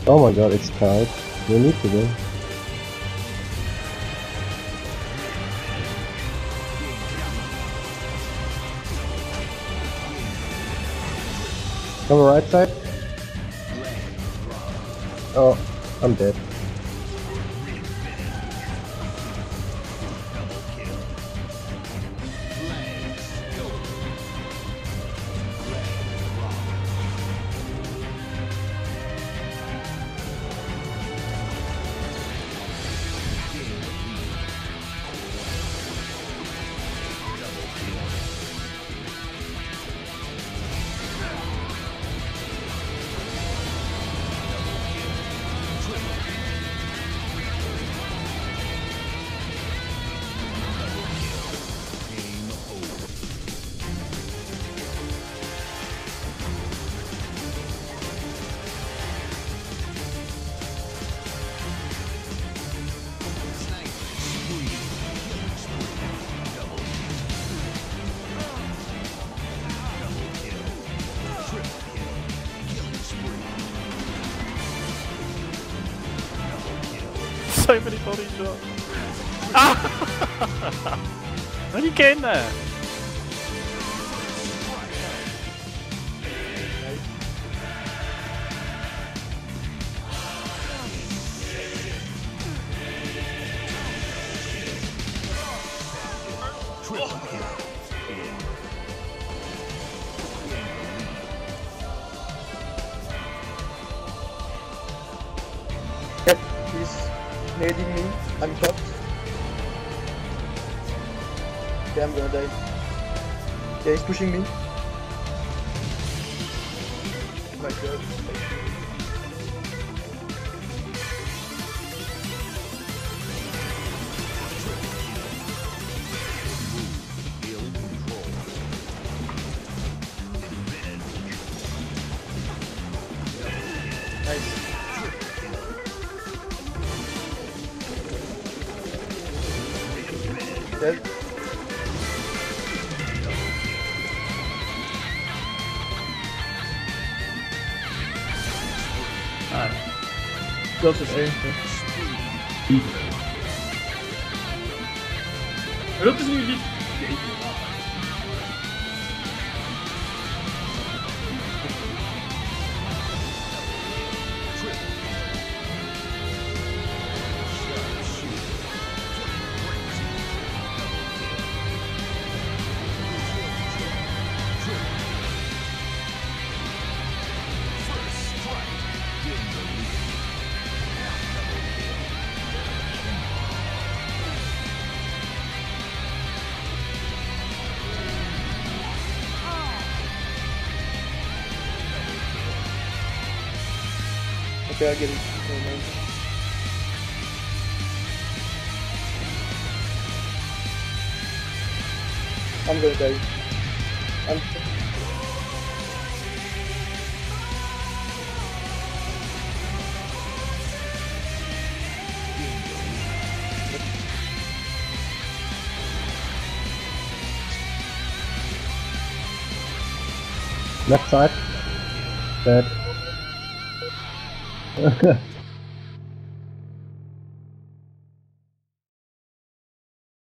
Oh my god, it's tied. We need to win. On the right side? Oh, I'm dead. So many body shots. Ah! How do you get in there? Yep, he's nading me. I'm shocked. Okay, I'm gonna die. Yeah, he's pushing me. Oh my god. Nice. Dead. Close to A. Wat is nu niet? Okay, I get it. Oh, man. I'm gonna die. I'm... Left side. Dead.